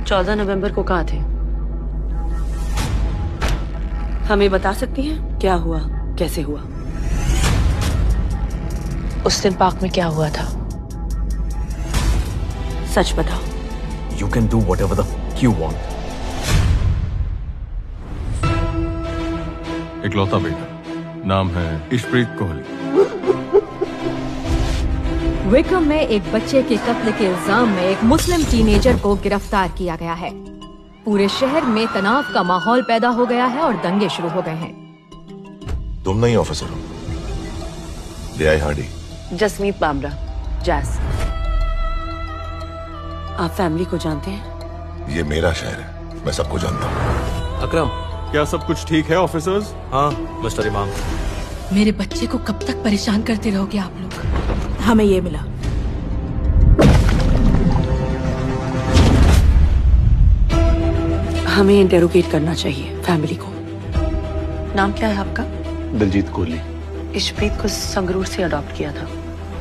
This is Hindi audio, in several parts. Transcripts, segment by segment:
14 नवंबर को कहाँ थे? हमें बता सकती हैं क्या हुआ, कैसे हुआ? उस दिन पार्क में क्या हुआ था? सच बताओ। You can do whatever the f you want. इकलौता बेटा, नाम है इशप्रीत कोहली। विक्रम में एक बच्चे के कत्ल के इल्जाम में एक मुस्लिम टीनेजर को गिरफ्तार किया गया है। पूरे शहर में तनाव का माहौल पैदा हो गया है और दंगे शुरू हो गए हैं। तुम नहीं ऑफिसर हो? DI Hardy. जसमीत बामरा, जैस। आप फैमिली को जानते हैं? ये मेरा शहर है, मैं सबको जानता हूँ। अकरम, क्या सब कुछ ठीक है ऑफिसर्स? हाँ मिस्टर इमाम। मेरे बच्चे को कब तक परेशान करते रहोगे आप लोग? हमें ये मिला। हमें इंटेरोगेट करना चाहिए फैमिली को। नाम क्या है आपका? दिलजीत कोहली। इशप्रीत को संगरूर से अडॉप्ट किया था।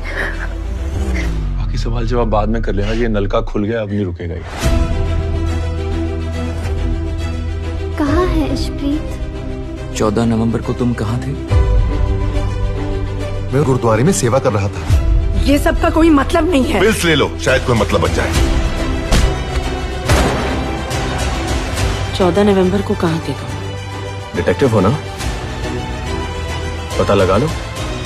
बाकी सवाल जवाब बाद में कर लेना, ये नलका खुल गया, अब नहीं रुकेगा ये। कहाँ है इशप्रीत? 14 नवंबर को तुम कहाँ थे? मैं गुरुद्वारे में सेवा कर रहा था। ये सब का कोई मतलब नहीं है। पिल्स ले लो, शायद कोई मतलब बन जाए। 14 नवंबर को कहाँ थे तुम? डिटेक्टिव हो ना, पता लगा लो।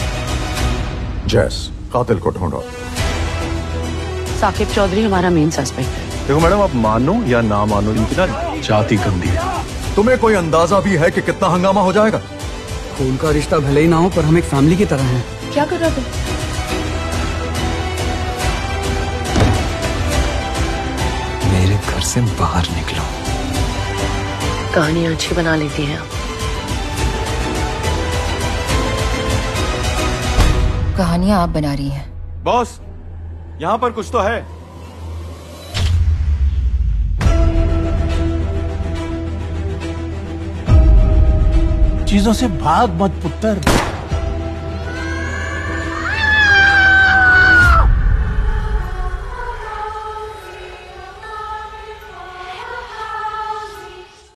जैस, कातिल को ढूंढो। साकिब चौधरी हमारा मेन सस्पेक्ट है। देखो मैडम, आप मानो या ना मानो, इनकी ना जाति गंदी है। तुम्हें कोई अंदाजा भी है कि कितना हंगामा हो जाएगा? खून का रिश्ता भले ही ना हो, पर हम एक फैमिली की तरह हैं। क्या कर रहा था? मेरे घर से बाहर निकलो। कहानियां अच्छी बना लेती हैं आप। कहानियां आप बना रही हैं। बॉस, यहाँ पर कुछ तो है। चीजों से भाग मत पुत्र।